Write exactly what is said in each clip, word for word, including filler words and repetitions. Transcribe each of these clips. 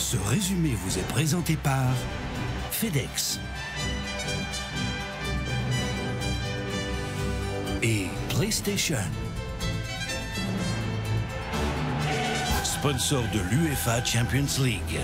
Ce résumé vous est présenté par FedEx et PlayStation. Sponsor de l'UEFA Champions League.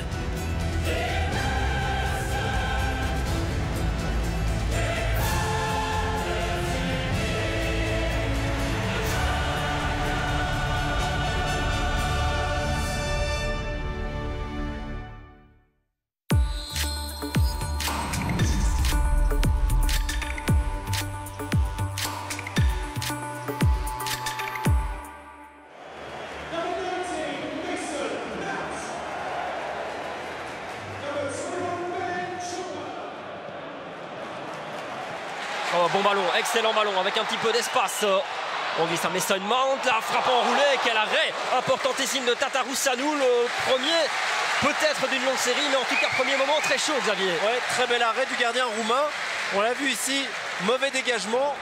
Oh, bon ballon, excellent ballon avec un petit peu d'espace. On glisse à Mason Mount, la frappe enroulée, quel arrêt importantissime de Tatarusanu, le premier peut-être d'une longue série, mais en tout cas premier moment très chaud, Xavier. Ouais, très bel arrêt du gardien roumain. On l'a vu ici, mauvais dégagement.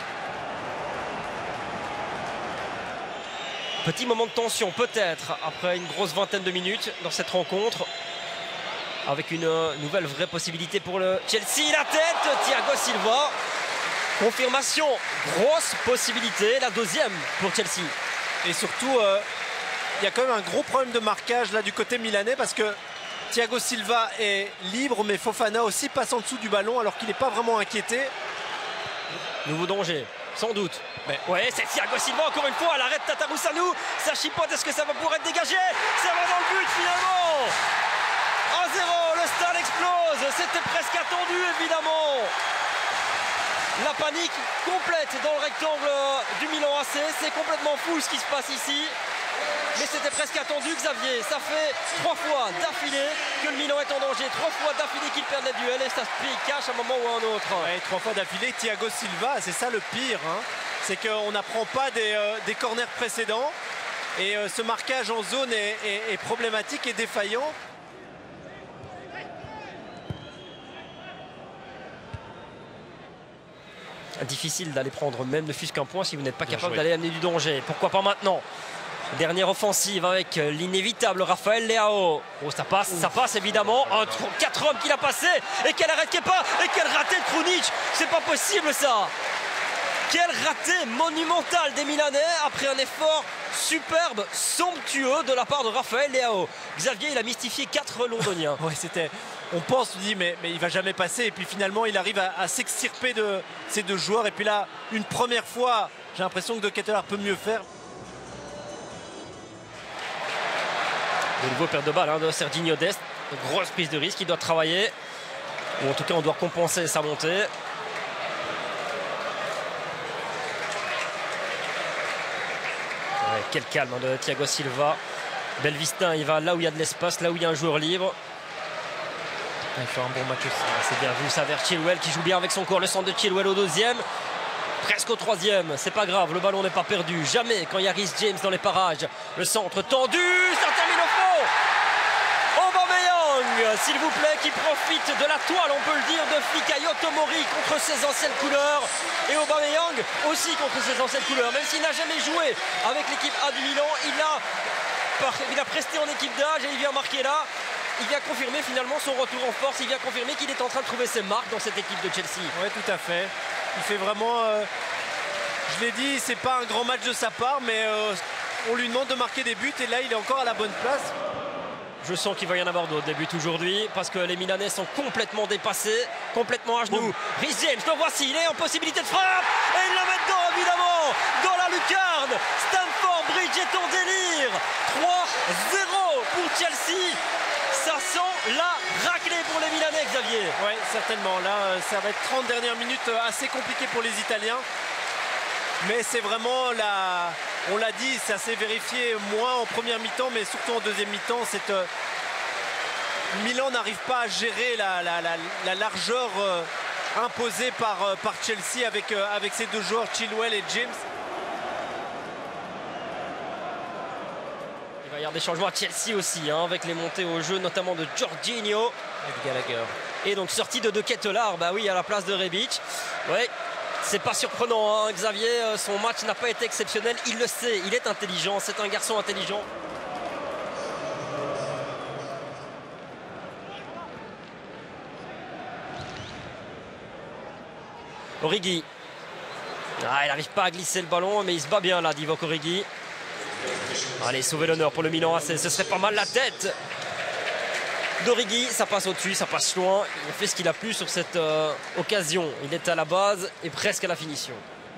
Petit moment de tension peut-être après une grosse vingtaine de minutes dans cette rencontre. Avec une nouvelle vraie possibilité pour le Chelsea. La tête, Thiago Silva. Confirmation, grosse possibilité, la deuxième pour Chelsea. Et surtout, euh, il y a quand même un gros problème de marquage là du côté milanais parce que Thiago Silva est libre, mais Fofana aussi passe en dessous du ballon alors qu'il n'est pas vraiment inquiété. Nouveau danger, sans doute. Mais ouais, c'est Thiago Silva encore une fois à l'arrêt de Tatarusanu. Ça chipote, est-ce que ça va pouvoir être dégagé? Ça va dans le but finalement. un zéro, le stade explose. C'était presque attendu évidemment. La panique complète dans le rectangle du Milan A C. C'est complètement fou ce qui se passe ici. Mais c'était presque attendu, Xavier. Ça fait trois fois d'affilée que le Milan est en danger. Trois fois d'affilée qu'il perd les duels et ça se paye cash à un moment ou à un autre. Ouais, trois fois d'affilée, Thiago Silva, c'est ça le pire. Hein. C'est qu'on n'apprend pas des, euh, des corners précédents. Et euh, ce marquage en zone est, est, est problématique et défaillant. Difficile d'aller prendre même ne fût-ce qu'un point si vous n'êtes pas Bien capable d'aller amener du danger. Pourquoi pas maintenant? Dernière offensive avec l'inévitable Rafael Leao. Oh, ça passe, Ouf. ça passe évidemment. Un, quatre hommes qu'il a passé. Et quel arrêt de Kepa. Et quel raté de Krunic. C'est pas possible ça. Quel raté monumental des Milanais après un effort superbe, somptueux de la part de Rafael Leao. Xavier, il a mystifié quatre Londoniens. Ouais, c'était... On pense, on dit, mais, mais il va jamais passer. Et puis finalement, il arrive à, à s'extirper de ces deux joueurs. Et puis là, une première fois, j'ai l'impression que De Ketelaere peut mieux faire. De nouveau perte de balle hein, de Serginho Dest. Grosse prise de risque, il doit travailler. Ou en tout cas, on doit compenser sa montée. Ouais, quel calme hein, de Thiago Silva. Belvistin, il va là où il y a de l'espace, là où il y a un joueur libre. Il fait un bon match aussi. C'est bien vu ça vers Chilwell qui joue bien avec son corps. Le centre de Chilwell au deuxième. Presque au troisième. C'est pas grave, le ballon n'est pas perdu. Jamais quand il y a Reece James dans les parages. Le centre tendu. Ça termine au fond. Aubameyang, s'il vous plaît, qui profite de la toile, on peut le dire, de Fikayo Tomori contre ses anciennes couleurs. Et Aubameyang aussi contre ses anciennes couleurs. Même s'il n'a jamais joué avec l'équipe A du Milan, il a, il a presté en équipe d'âge et il vient marquer là. Il vient confirmer finalement son retour en force. Il vient confirmer qu'il est en train de trouver ses marques dans cette équipe de Chelsea. Oui, tout à fait. Il fait vraiment... Euh, je l'ai dit, c'est pas un grand match de sa part, mais euh, on lui demande de marquer des buts. Et là, il est encore à la bonne place. Je sens qu'il va y en avoir d'autres des buts aujourd'hui. Parce que les Milanais sont complètement dépassés. Complètement à genoux. Reece James, le voici. Il est en possibilité de frappe. Et il la met dedans, évidemment. Dans la lucarne. Stamford Bridge est en délire. trois zéro pour Chelsea. Ça sent la raclée pour les Milanais, Xavier. Oui, certainement. Là, ça va être trente dernières minutes assez compliquées pour les Italiens. Mais c'est vraiment la... On l'a dit, ça s'est vérifié moins en première mi-temps, mais surtout en deuxième mi-temps. Cette... Milan n'arrive pas à gérer la, la, la, la largeur euh, imposée par, euh, par Chelsea avec, euh, avec ces deux joueurs, Chilwell et James. Il va y avoir des changements à Chelsea aussi, hein, avec les montées au jeu, notamment de Jorginho. Et Gallagher. Et donc sortie de De Ketelaere, bah oui, à la place de Rebic. Ouais. C'est pas surprenant, hein, Xavier, son match n'a pas été exceptionnel, il le sait, il est intelligent, c'est un garçon intelligent. Origi. Ah, il n'arrive pas à glisser le ballon, mais il se bat bien là, Divock Origi. Allez, sauver l'honneur pour le Milan A C. Ce serait pas mal la tête d'Origi. Ça passe au-dessus, ça passe loin. Il fait ce qu'il a pu sur cette euh, occasion. Il est à la base et presque à la finition.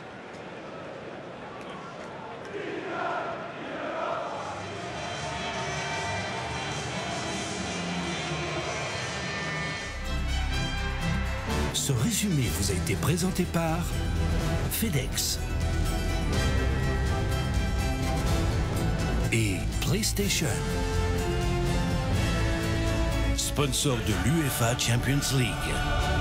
Ce résumé vous a été présenté par FedEx et PlayStation, sponsor de l'UEFA Champions League.